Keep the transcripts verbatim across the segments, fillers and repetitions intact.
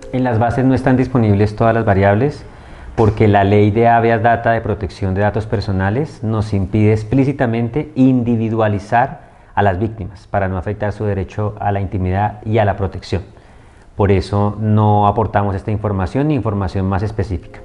En las bases no están disponibles todas las variables porque la ley de Habeas Data de protección de datos personales nos impide explícitamente individualizar a las víctimas para no afectar su derecho a la intimidad y a la protección. Por eso no aportamos esta información ni información más específica.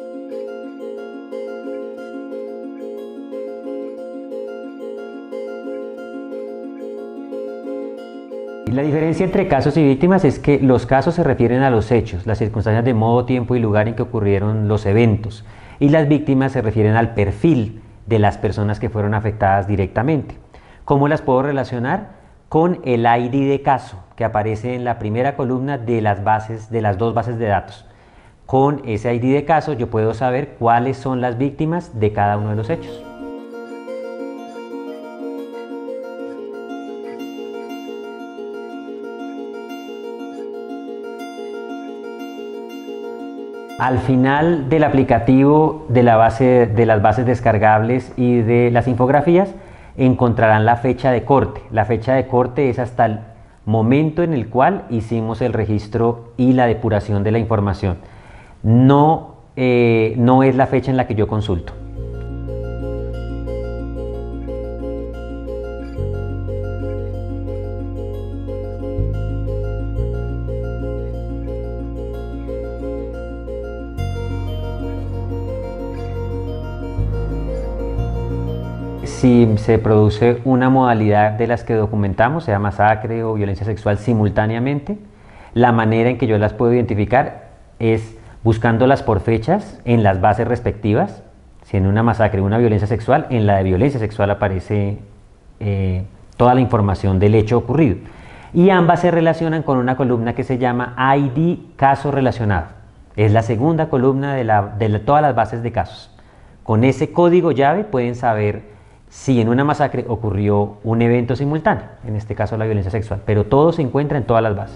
La diferencia entre casos y víctimas es que los casos se refieren a los hechos, las circunstancias de modo, tiempo y lugar en que ocurrieron los eventos, y las víctimas se refieren al perfil de las personas que fueron afectadas directamente. ¿Cómo las puedo relacionar? Con el I D de caso que aparece en la primera columna de las bases, de las dos bases de datos. Con ese I D de caso yo puedo saber cuáles son las víctimas de cada uno de los hechos. Al final del aplicativo de, la base, de las bases descargables y de las infografías encontrarán la fecha de corte. La fecha de corte es hasta el momento en el cual hicimos el registro y la depuración de la información. No, eh, no es la fecha en la que yo consulto. Si se produce una modalidad de las que documentamos, sea masacre o violencia sexual simultáneamente, la manera en que yo las puedo identificar es buscándolas por fechas en las bases respectivas. Si en una masacre o una violencia sexual, en la de violencia sexual aparece eh, toda la información del hecho ocurrido. Y ambas se relacionan con una columna que se llama I D caso relacionado. Es la segunda columna de, la, de la, todas las bases de casos. Con ese código llave pueden saber si en una masacre ocurrió un evento simultáneo, en este caso la violencia sexual, pero todo se encuentra en todas las bases.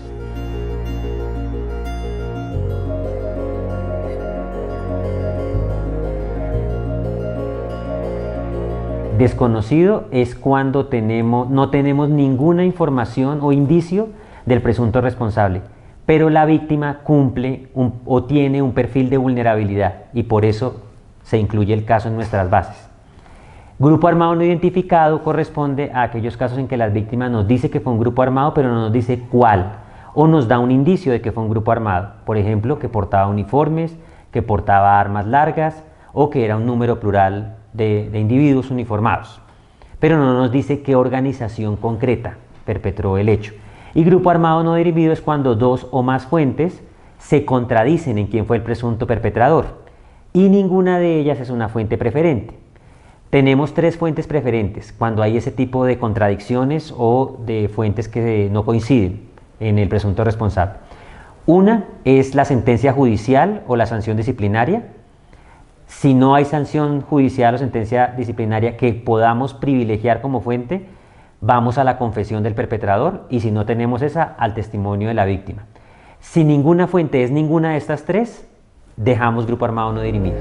Desconocido es cuando tenemos, no tenemos ninguna información o indicio del presunto responsable, pero la víctima cumple un, o tiene un perfil de vulnerabilidad y por eso se incluye el caso en nuestras bases. Grupo armado no identificado corresponde a aquellos casos en que la víctima nos dice que fue un grupo armado, pero no nos dice cuál, o nos da un indicio de que fue un grupo armado. Por ejemplo, que portaba uniformes, que portaba armas largas, o que era un número plural de, de individuos uniformados. Pero no nos dice qué organización concreta perpetró el hecho. Y grupo armado no dirimido es cuando dos o más fuentes se contradicen en quién fue el presunto perpetrador, y ninguna de ellas es una fuente preferente. Tenemos tres fuentes preferentes cuando hay ese tipo de contradicciones o de fuentes que no coinciden en el presunto responsable. Una es la sentencia judicial o la sanción disciplinaria. Si no hay sanción judicial o sentencia disciplinaria que podamos privilegiar como fuente, vamos a la confesión del perpetrador y si no tenemos esa, al testimonio de la víctima. Si ninguna fuente es ninguna de estas tres, dejamos grupo armado no dirimido.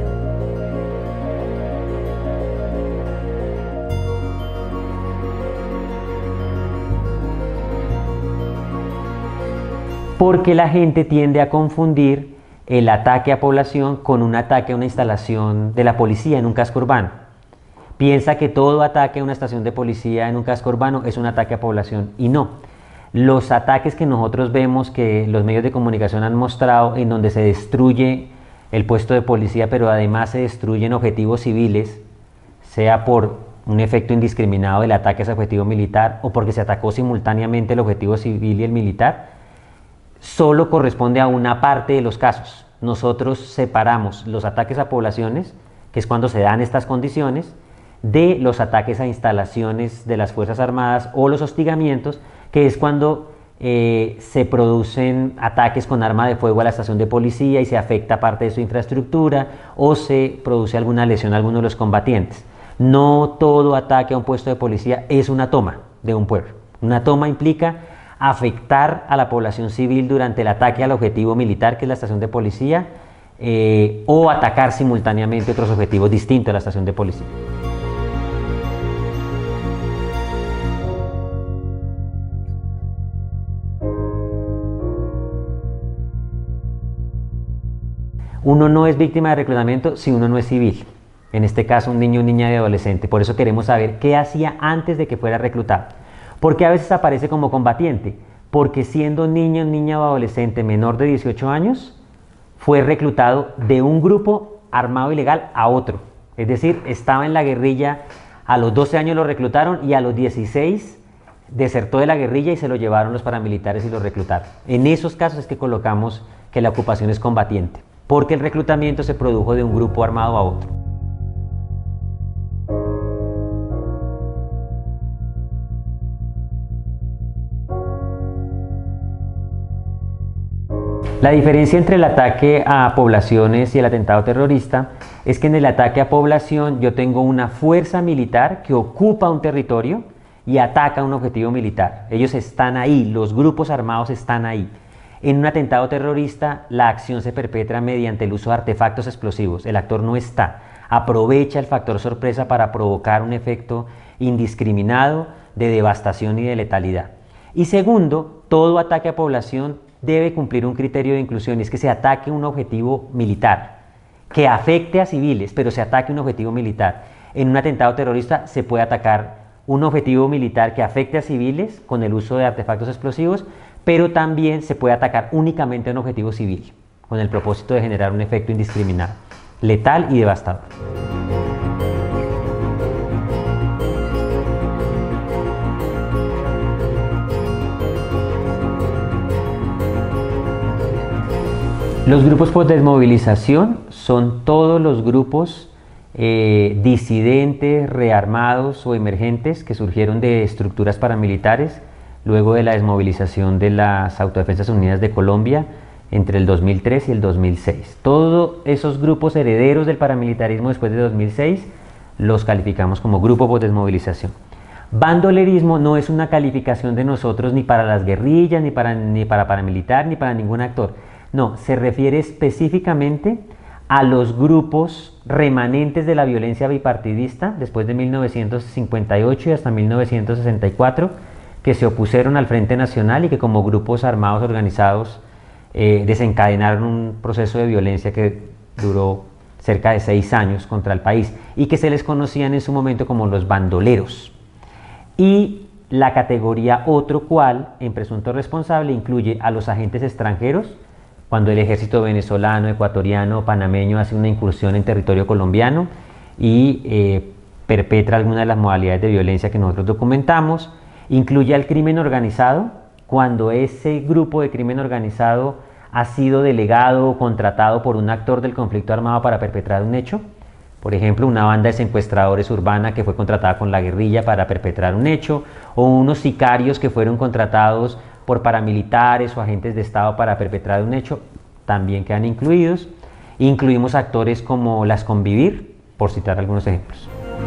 Porque la gente tiende a confundir el ataque a población con un ataque a una instalación de la policía en un casco urbano. Piensa que todo ataque a una estación de policía en un casco urbano es un ataque a población y no. Los ataques que nosotros vemos que los medios de comunicación han mostrado en donde se destruye el puesto de policía pero además se destruyen objetivos civiles, sea por un efecto indiscriminado del ataque a ese objetivo militar o porque se atacó simultáneamente el objetivo civil y el militar, solo corresponde a una parte de los casos. Nosotros separamos los ataques a poblaciones, que es cuando se dan estas condiciones, de los ataques a instalaciones de las Fuerzas Armadas o los hostigamientos, que es cuando eh, se producen ataques con arma de fuego a la estación de policía y se afecta parte de su infraestructura o se produce alguna lesión a alguno de los combatientes. No todo ataque a un puesto de policía es una toma de un pueblo. Una toma implica afectar a la población civil durante el ataque al objetivo militar, que es la estación de policía, eh, o atacar simultáneamente otros objetivos distintos a la estación de policía. Uno no es víctima de reclutamiento si uno no es civil. En este caso, un niño, niña y adolescente. Por eso queremos saber qué hacía antes de que fuera reclutado. Porque a veces aparece como combatiente. Porque siendo niño, niña o adolescente menor de dieciocho años, fue reclutado de un grupo armado ilegal a otro. Es decir, estaba en la guerrilla, a los doce años lo reclutaron y a los dieciséis desertó de la guerrilla y se lo llevaron los paramilitares y lo reclutaron. En esos casos es que colocamos que la ocupación es combatiente, porque el reclutamiento se produjo de un grupo armado a otro. La diferencia entre el ataque a poblaciones y el atentado terrorista es que en el ataque a población yo tengo una fuerza militar que ocupa un territorio y ataca un objetivo militar. Ellos están ahí, los grupos armados están ahí. En un atentado terrorista la acción se perpetra mediante el uso de artefactos explosivos. El actor no está, aprovecha el factor sorpresa para provocar un efecto indiscriminado de devastación y de letalidad. Y segundo, todo ataque a población debe cumplir un criterio de inclusión, y es que se ataque un objetivo militar, que afecte a civiles, pero se ataque un objetivo militar. En un atentado terrorista se puede atacar un objetivo militar que afecte a civiles con el uso de artefactos explosivos, pero también se puede atacar únicamente a un objetivo civil, con el propósito de generar un efecto indiscriminado, letal y devastador. Los grupos por desmovilización son todos los grupos eh, disidentes, rearmados o emergentes que surgieron de estructuras paramilitares luego de la desmovilización de las Autodefensas Unidas de Colombia entre el dos mil tres y el dos mil seis. Todos esos grupos herederos del paramilitarismo después de dos mil seis los calificamos como grupo por desmovilización. Bandolerismo no es una calificación de nosotros ni para las guerrillas, ni para, ni para paramilitar, ni para ningún actor. No, se refiere específicamente a los grupos remanentes de la violencia bipartidista después de mil novecientos cincuenta y ocho y hasta mil novecientos sesenta y cuatro, que se opusieron al Frente Nacional y que como grupos armados organizados eh, desencadenaron un proceso de violencia que duró cerca de seis años contra el país y que se les conocían en su momento como los bandoleros. Y la categoría otro cual en presunto responsable incluye a los agentes extranjeros, cuando el ejército venezolano, ecuatoriano o panameño hace una incursión en territorio colombiano y eh, perpetra alguna de las modalidades de violencia que nosotros documentamos. Incluye al crimen organizado, cuando ese grupo de crimen organizado ha sido delegado o contratado por un actor del conflicto armado para perpetrar un hecho. Por ejemplo, una banda de secuestradores urbana que fue contratada con la guerrilla para perpetrar un hecho, o unos sicarios que fueron contratados por paramilitares o agentes de Estado para perpetrar un hecho, también quedan incluidos. Incluimos actores como Las Convivir, por citar algunos ejemplos.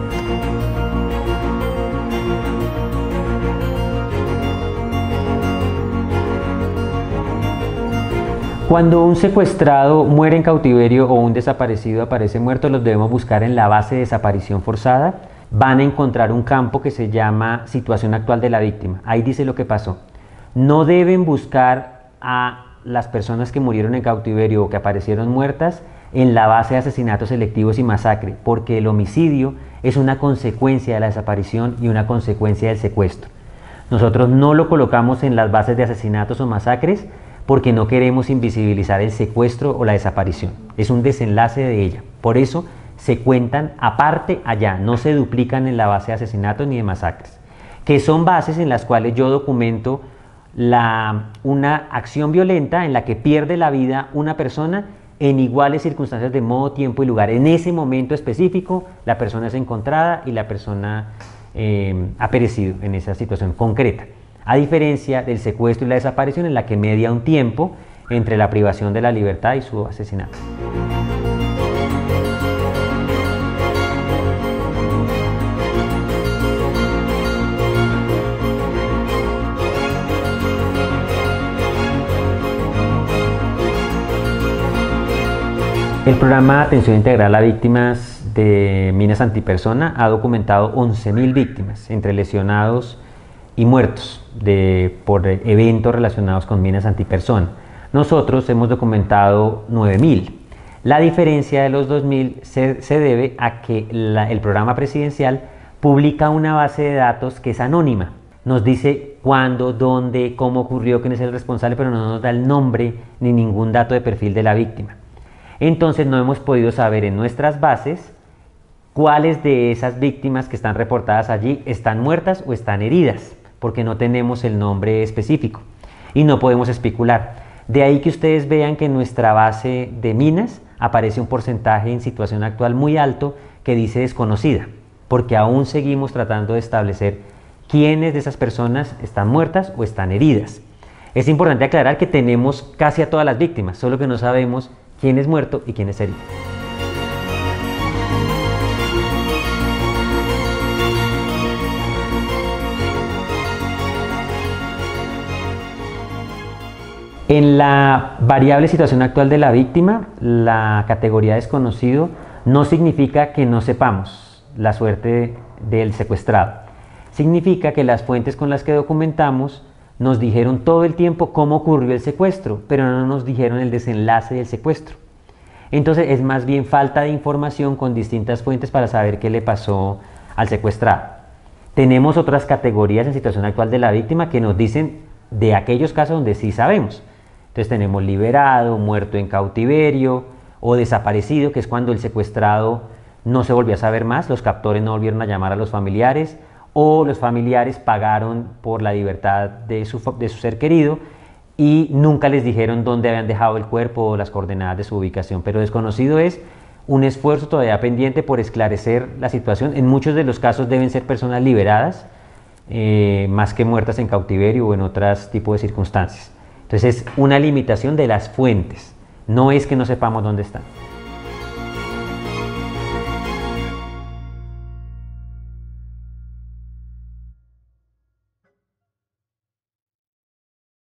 Cuando un secuestrado muere en cautiverio o un desaparecido aparece muerto, los debemos buscar en la base de desaparición forzada. Van a encontrar un campo que se llama situación actual de la víctima. Ahí dice lo que pasó. No deben buscar a las personas que murieron en cautiverio o que aparecieron muertas en la base de asesinatos selectivos y masacre, porque el homicidio es una consecuencia de la desaparición y una consecuencia del secuestro. Nosotros no lo colocamos en las bases de asesinatos o masacres porque no queremos invisibilizar el secuestro o la desaparición. Es un desenlace de ella. Por eso se cuentan aparte allá, no se duplican en la base de asesinatos ni de masacres, que son bases en las cuales yo documento La, una acción violenta en la que pierde la vida una persona en iguales circunstancias de modo, tiempo y lugar. En ese momento específico la persona es encontrada y la persona eh, ha perecido en esa situación concreta. A diferencia del secuestro y la desaparición en la que media un tiempo entre la privación de la libertad y su asesinato. El programa Atención Integral a Víctimas de Minas Antipersona ha documentado once mil víctimas, entre lesionados y muertos, de, por eventos relacionados con minas antipersona. Nosotros hemos documentado nueve mil. La diferencia de los dos mil se, se debe a que la, el programa presidencial publica una base de datos que es anónima. Nos dice cuándo, dónde, cómo ocurrió, quién es el responsable, pero no nos da el nombre ni ningún dato de perfil de la víctima. Entonces no hemos podido saber en nuestras bases cuáles de esas víctimas que están reportadas allí están muertas o están heridas, porque no tenemos el nombre específico y no podemos especular. De ahí que ustedes vean que en nuestra base de minas aparece un porcentaje en situación actual muy alto que dice desconocida, porque aún seguimos tratando de establecer quiénes de esas personas están muertas o están heridas. Es importante aclarar que tenemos casi a todas las víctimas, solo que no sabemos quién es muerto y quién es herido. En la variable situación actual de la víctima, la categoría desconocido no significa que no sepamos la suerte del secuestrado. Significa que las fuentes con las que documentamos nos dijeron todo el tiempo cómo ocurrió el secuestro, pero no nos dijeron el desenlace del secuestro. Entonces es más bien falta de información con distintas fuentes para saber qué le pasó al secuestrado. Tenemos otras categorías en situación actual de la víctima que nos dicen de aquellos casos donde sí sabemos. Entonces tenemos liberado, muerto en cautiverio o desaparecido, que es cuando el secuestrado no se volvió a saber más, los captores no volvieron a llamar a los familiares o los familiares pagaron por la libertad de su, de su ser querido y nunca les dijeron dónde habían dejado el cuerpo o las coordenadas de su ubicación. Pero desconocido es un esfuerzo todavía pendiente por esclarecer la situación. En muchos de los casos deben ser personas liberadas, eh, más que muertas en cautiverio o en otros tipos de circunstancias. Entonces es una limitación de las fuentes, no es que no sepamos dónde están.